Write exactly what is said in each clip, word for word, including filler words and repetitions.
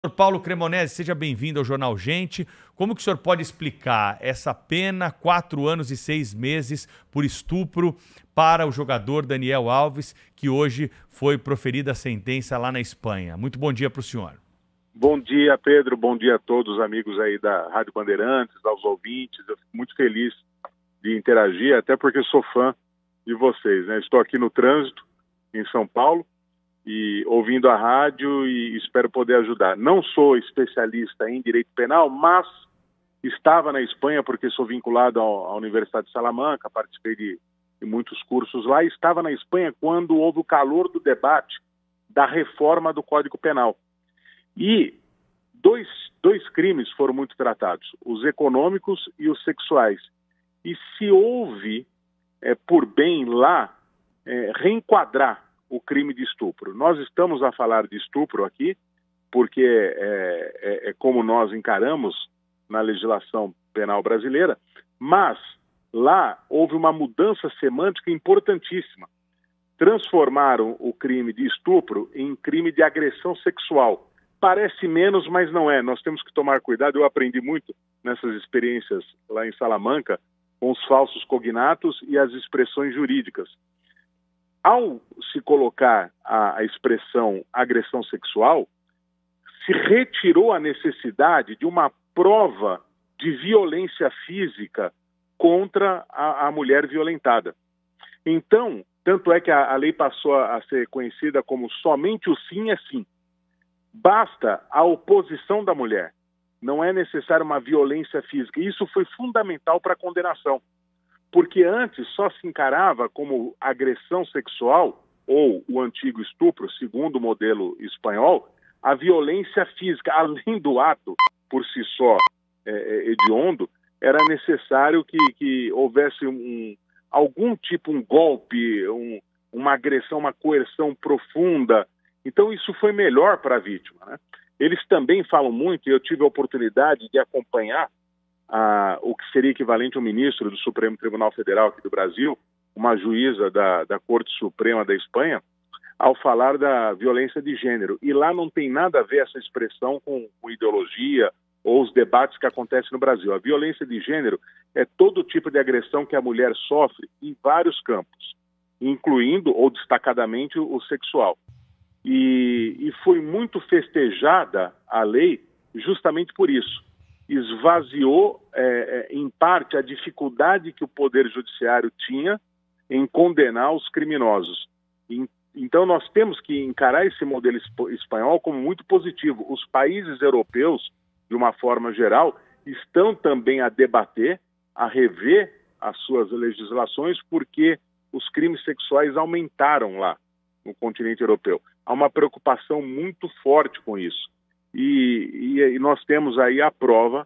doutor Paulo Cremonesi, seja bem-vindo ao Jornal Gente. Como que o senhor pode explicar essa pena, quatro anos e seis meses por estupro para o jogador Daniel Alves, que hoje foi proferida a sentença lá na Espanha? Muito bom dia para o senhor. Bom dia, Pedro. Bom dia a todos os amigos aí da Rádio Bandeirantes, aos ouvintes. Eu fico muito feliz de interagir, até porque sou fã de vocês, né? Estou aqui no trânsito, em São Paulo, e ouvindo a rádio e espero poder ajudar. Não sou especialista em direito penal, mas estava na Espanha porque sou vinculado à Universidade de Salamanca, participei de, de muitos cursos lá, e estava na Espanha quando houve o calor do debate da reforma do Código Penal. E dois, dois crimes foram muito tratados, os econômicos e os sexuais. E se houve, é, por bem lá, é, reenquadrar o crime de estupro. Nós estamos a falar de estupro aqui, porque é, é, é como nós encaramos na legislação penal brasileira, mas lá houve uma mudança semântica importantíssima. Transformaram o crime de estupro em crime de agressão sexual. Parece menos, mas não é. Nós temos que tomar cuidado. Eu aprendi muito nessas experiências lá em Salamanca com os falsos cognatos e as expressões jurídicas. Ao se colocar a, a expressão agressão sexual, se retirou a necessidade de uma prova de violência física contra a, a mulher violentada. Então, tanto é que a, a lei passou a, a ser conhecida como somente o sim é sim. Basta a oposição da mulher. Não é necessária uma violência física. Isso foi fundamental para a condenação. Porque antes só se encarava como agressão sexual, ou o antigo estupro, segundo o modelo espanhol, a violência física. Além do ato, por si só, é, hediondo, era necessário que, que houvesse um, algum tipo, um golpe, um, uma agressão, uma coerção profunda. Então isso foi melhor para a vítima, né? Eles também falam muito, e eu tive a oportunidade de acompanhar ah, o que seria equivalente ao ministro do Supremo Tribunal Federal aqui do Brasil, uma juíza da, da Corte Suprema da Espanha, ao falar da violência de gênero. E lá não tem nada a ver essa expressão com, com ideologia ou os debates que acontecem no Brasil. A violência de gênero é todo tipo de agressão que a mulher sofre em vários campos, incluindo ou destacadamente o sexual. E, e foi muito festejada a lei justamente por isso. Esvaziou, é, em parte, a dificuldade que o Poder Judiciário tinha em condenar os criminosos. E, então nós temos que encarar esse modelo espanhol como muito positivo. Os países europeus, de uma forma geral, estão também a debater, a rever as suas legislações, porque os crimes sexuais aumentaram lá no continente europeu. Há uma preocupação muito forte com isso. E, e, e nós temos aí a prova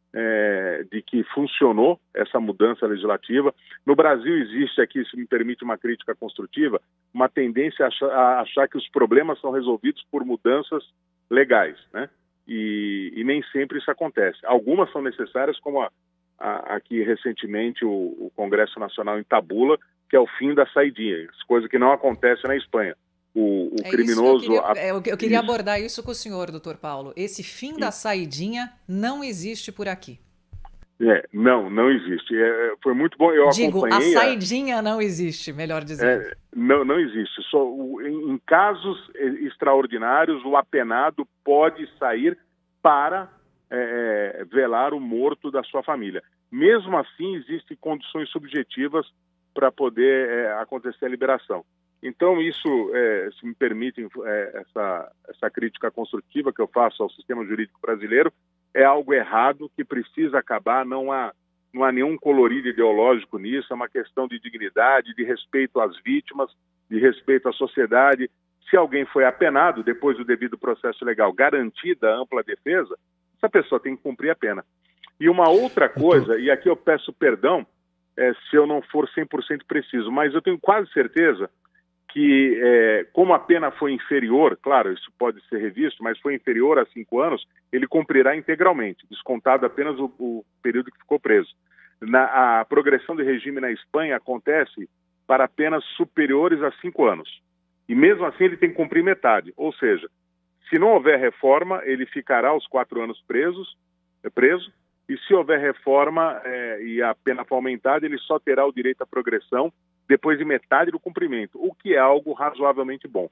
é, de que funcionou essa mudança legislativa. No Brasil existe aqui, se me permite uma crítica construtiva, uma tendência a achar, a achar que os problemas são resolvidos por mudanças legais, né? E, e nem sempre isso acontece. Algumas são necessárias, como a, a, aqui recentemente o, o Congresso Nacional entabula, que é o fim da saidinha, coisa que não acontece na Espanha. O, o é criminoso... Eu queria, eu, eu queria isso. abordar isso com o senhor, doutor Paulo. Esse fim isso. da saidinha não existe por aqui. É, não, não existe. É, foi muito bom, eu Digo, acompanhei... a saidinha a... não existe, melhor dizendo. É, não, não existe. Só, em, em casos extraordinários, o apenado pode sair para é, velar o morto da sua família. Mesmo assim, existem condições subjetivas para poder é, acontecer a liberação. Então, isso, é, se me permitem, é, essa, essa crítica construtiva que eu faço ao sistema jurídico brasileiro, é algo errado que precisa acabar, não há, não há nenhum colorido ideológico nisso, é uma questão de dignidade, de respeito às vítimas, de respeito à sociedade. Se alguém foi apenado, depois do devido processo legal, garantida a ampla defesa, essa pessoa tem que cumprir a pena. E uma outra coisa, e aqui eu peço perdão é, se eu não for cem por cento preciso, mas eu tenho quase certeza que, é, como a pena foi inferior, claro, isso pode ser revisto, mas foi inferior a cinco anos, ele cumprirá integralmente, descontado apenas o, o período que ficou preso. Na, a progressão de regime na Espanha acontece para penas superiores a cinco anos. E mesmo assim ele tem que cumprir metade. Ou seja, Se não houver reforma, ele ficará os quatro anos presos, é, preso, e se houver reforma é, e a pena for aumentada, ele só terá o direito à progressão depois de metade do cumprimento, o que é algo razoavelmente bom.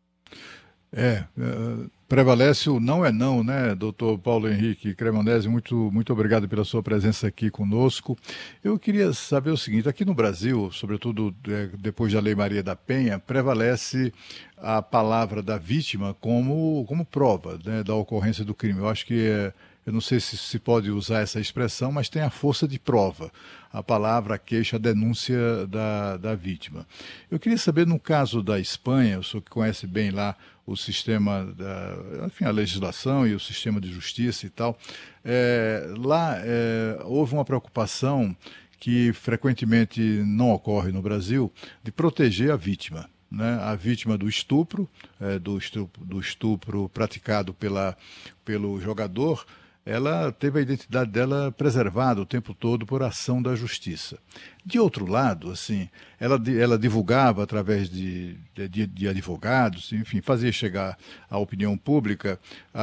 É, uh, prevalece o não é não, né, doutor Paulo Henrique Cremonesi, muito, muito obrigado pela sua presença aqui conosco. Eu queria saber o seguinte, aqui no Brasil, sobretudo é, depois da Lei Maria da Penha, prevalece a palavra da vítima como, como prova, né, da ocorrência do crime. Eu acho que é, eu não sei se se pode usar essa expressão, mas tem a força de prova, a palavra, a queixa, a denúncia da, da vítima. Eu queria saber, no caso da Espanha, o senhor que conhece bem lá o sistema, da, enfim, a legislação e o sistema de justiça e tal, é, lá é, houve uma preocupação que frequentemente não ocorre no Brasil, de proteger a vítima. Né, a vítima do estupro, é, do estupro, do estupro praticado pela, pelo jogador, ela teve a identidade dela preservada o tempo todo por ação da justiça. De outro lado, assim, ela, ela divulgava através de, de, de advogados, enfim, fazia chegar à opinião pública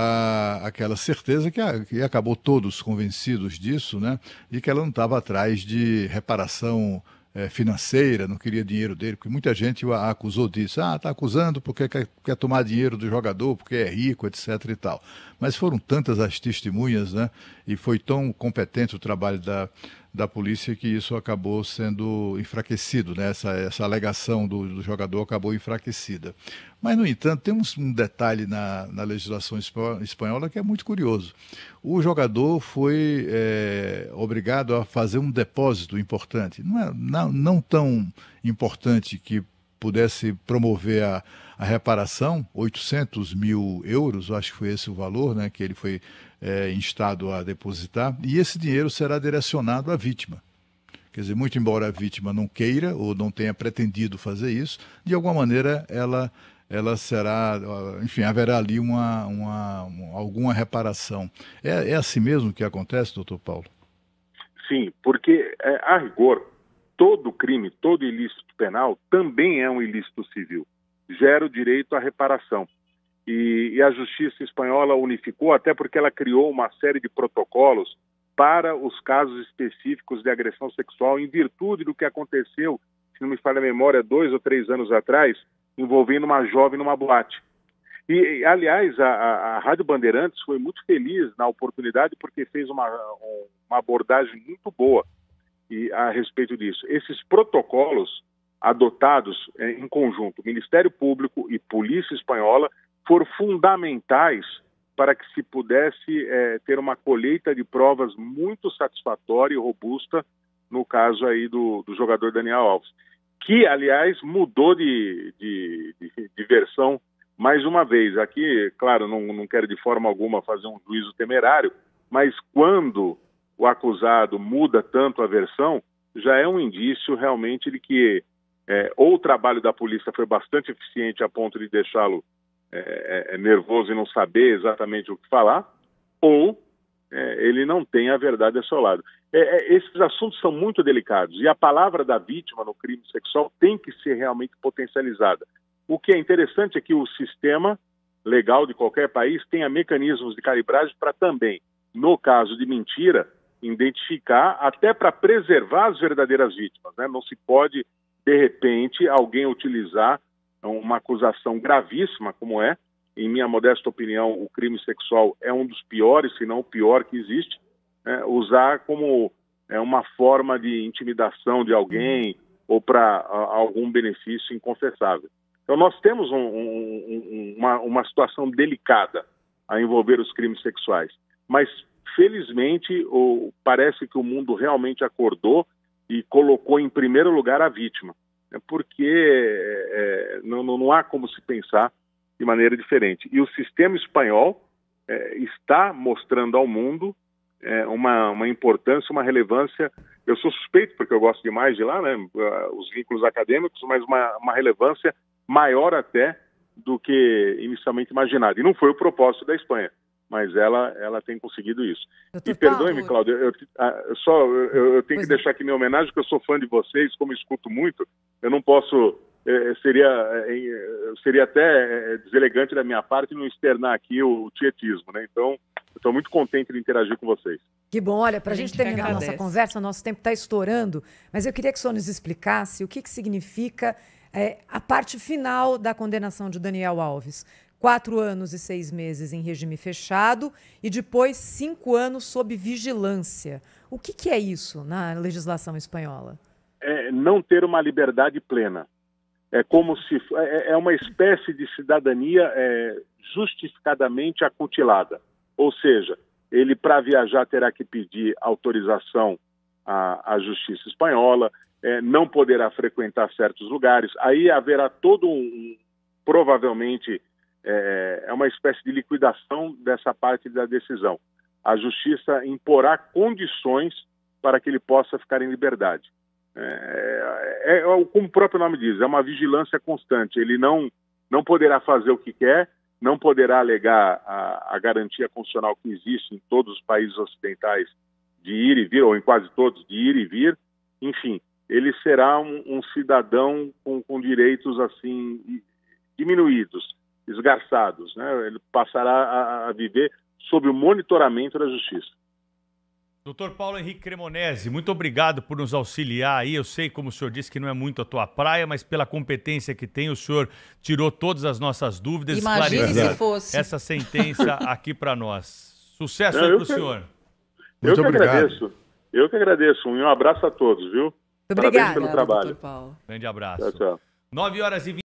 a, aquela certeza que, a, que acabou todos convencidos disso, né, de que ela não estava atrás de reparação financeira, não queria dinheiro dele, porque muita gente a acusou disso. Ah, está acusando porque quer, quer tomar dinheiro do jogador, porque é rico, etc e tal. Mas foram tantas as testemunhas, né? E foi tão competente o trabalho da, da polícia que isso acabou sendo enfraquecido, né? Essa, essa alegação do, do jogador acabou enfraquecida. Mas, no entanto, tem um, um detalhe na, na legislação espanhola que é muito curioso. O jogador foi é, obrigado a fazer um depósito importante. Não, é, não, não tão importante que pudesse promover a, a reparação, oitocentos mil euros, acho que foi esse o valor, né, que ele foi é, instado a depositar, e esse dinheiro será direcionado à vítima. Quer dizer, muito embora a vítima não queira ou não tenha pretendido fazer isso, de alguma maneira ela... ela será, enfim, haverá ali uma, uma, uma, alguma reparação. É, é assim mesmo que acontece, doutor Paulo? Sim, porque, é, a rigor, todo crime, todo ilícito penal também é um ilícito civil. Gera o direito à reparação. E, e a justiça espanhola unificou, até porque ela criou uma série de protocolos para os casos específicos de agressão sexual, em virtude do que aconteceu, se não me falha a memória, dois ou três anos atrás, envolvendo uma jovem numa boate. E, aliás, a, a Rádio Bandeirantes foi muito feliz na oportunidade porque fez uma, uma abordagem muito boa e, a respeito disso. Esses protocolos adotados é, em conjunto, Ministério Público e Polícia Espanhola, foram fundamentais para que se pudesse é, ter uma colheita de provas muito satisfatória e robusta no caso aí do, do jogador Daniel Alves, que, aliás, mudou de, de, de, de versão mais uma vez. Aqui, claro, não, não quero de forma alguma fazer um juízo temerário, mas quando o acusado muda tanto a versão, já é um indício realmente de que é, ou o trabalho da polícia foi bastante eficiente a ponto de deixá-lo é, é, nervoso e não saber exatamente o que falar, ou é, ele não tem a verdade ao seu lado. É, é, esses assuntos são muito delicados e a palavra da vítima no crime sexual tem que ser realmente potencializada. O que é interessante é que o sistema legal de qualquer país tenha mecanismos de calibragem para também, no caso de mentira, identificar, até para preservar as verdadeiras vítimas, né? Não se pode, de repente, alguém utilizar uma acusação gravíssima, como é, em minha modesta opinião, o crime sexual é um dos piores, se não o pior que existe, é, usar como é, uma forma de intimidação de alguém ou para algum benefício inconfessável. Então nós temos um, um, uma, uma situação delicada a envolver os crimes sexuais, mas felizmente o, parece que o mundo realmente acordou e colocou em primeiro lugar a vítima, né, porque é, não, não há como se pensar de maneira diferente. E o sistema espanhol é, está mostrando ao mundo é, uma, uma importância, uma relevância. Eu sou suspeito, porque eu gosto demais de lá, né, os vínculos acadêmicos, mas uma, uma relevância maior até do que inicialmente imaginado. E não foi o propósito da Espanha, mas ela, ela tem conseguido isso. Doutor E perdoe-me, Cláudio, eu, eu, só, eu, eu tenho pois que é. deixar aqui minha homenagem, porque eu sou fã de vocês, como escuto muito, eu não posso é, seria, é, seria até deselegante da minha parte não externar aqui o, o tietismo, né? Então, estou muito contente de interagir com vocês. Que bom. Olha, para a gente, gente terminar a nossa conversa, nosso tempo está estourando, mas eu queria que o senhor nos explicasse o que, que significa é, a parte final da condenação de Daniel Alves. Quatro anos e seis meses em regime fechado e depois cinco anos sob vigilância. O que, que é isso na legislação espanhola? É não ter uma liberdade plena. É como se é, é uma espécie de cidadania é, justificadamente acutilada. Ou seja, ele para viajar terá que pedir autorização à, à justiça espanhola, é, não poderá frequentar certos lugares. Aí haverá todo um, provavelmente, é, é uma espécie de liquidação dessa parte da decisão. A justiça imporá condições para que ele possa ficar em liberdade. É, é, é, como o próprio nome diz, é uma vigilância constante. Ele não, não poderá fazer o que quer, não poderá alegar a, a garantia constitucional que existe em todos os países ocidentais de ir e vir, ou em quase todos, de ir e vir. Enfim, ele será um, um cidadão com, com direitos assim diminuídos, esgarçados, né? Ele passará a, a viver sob o monitoramento da justiça. doutor Paulo Henrique Cremonesi, muito obrigado por nos auxiliar aí. Eu sei, como o senhor disse, que não é muito a tua praia, mas pela competência que tem, o senhor tirou todas as nossas dúvidas. Imagine se fosse. Essa sentença aqui para nós. Sucesso aí para o senhor. Eu muito que obrigado. agradeço. Eu que agradeço. Um abraço a todos, viu? Obrigado pelo trabalho. Paulo. Grande abraço. Tchau, tchau. nove horas e vinte